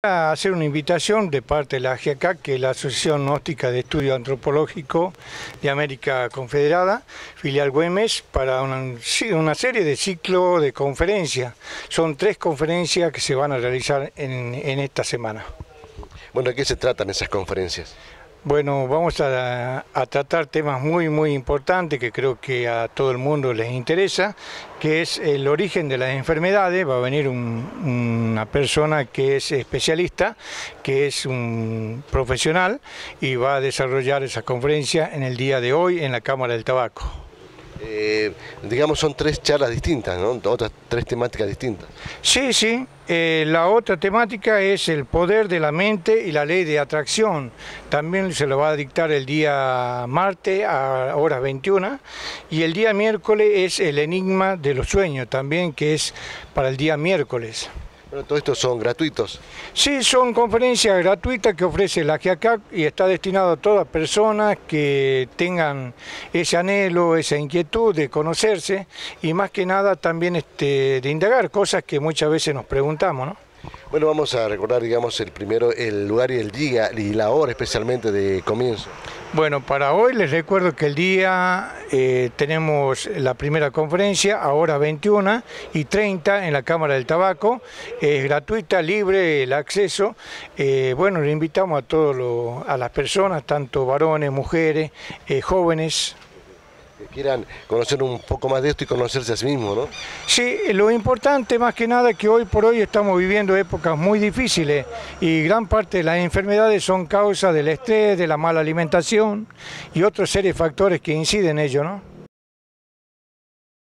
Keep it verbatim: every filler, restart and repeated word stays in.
A hacer una invitación de parte de la A G A C, que es la Asociación Gnóstica de Estudio Antropológico de América Confederada, filial Güemes, para una, una serie de ciclos de conferencias. Son tres conferencias que se van a realizar en, en esta semana. Bueno, ¿de qué se tratan esas conferencias? Bueno, vamos a, a tratar temas muy muy importantes que creo que a todo el mundo les interesa, que es el origen de las enfermedades. Va a venir un, una persona que es especialista, que es un profesional, y va a desarrollar esa conferencia en el día de hoy en la Cámara del Tabaco. Eh, digamos, son tres charlas distintas, ¿no? Otras tres temáticas distintas. Sí, sí. Eh, la otra temática es el poder de la mente y la ley de atracción. También se lo va a dictar el día martes a horas veintiuna, y el día miércoles es el enigma de los sueños, también, que es para el día miércoles. Bueno, ¿todos estos son gratuitos? Sí, son conferencias gratuitas que ofrece la A G A C y está destinado a todas personas que tengan ese anhelo, esa inquietud de conocerse y más que nada también este, de indagar cosas que muchas veces nos preguntamos, ¿no? Bueno, vamos a recordar, digamos, el primero, el lugar y el día y la hora especialmente de comienzo. Bueno, para hoy les recuerdo que el día eh, tenemos la primera conferencia a horas veintiuna y treinta en la Cámara del Tabaco. Es gratuita, libre el acceso. Eh, bueno, le invitamos a todos lo, a las personas, tanto varones, mujeres, eh, jóvenes, que quieran conocer un poco más de esto y conocerse a sí mismos, ¿no? Sí, lo importante más que nada es que hoy por hoy estamos viviendo épocas muy difíciles y gran parte de las enfermedades son causa del estrés, de la mala alimentación y otros series factores que inciden en ello, ¿no?